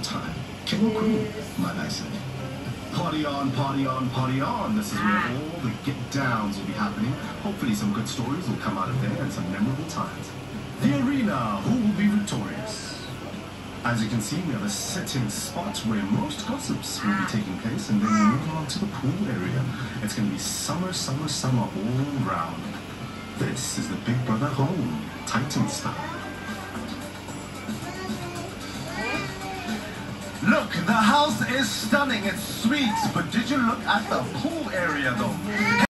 time. King or queen, might I say. Party on, party on, party on. This is where all the get-downs will be happening. Hopefully some good stories will come out of there and some memorable times. The arena, who will be victorious? As you can see, we have a sitting spot where most gossips will be taking place, and then we'll move on to the pool area. It's going to be summer, summer, summer all round. This is the Big Brother home, Titan style. Look, the house is stunning, it's sweet, but did you look at the pool area though?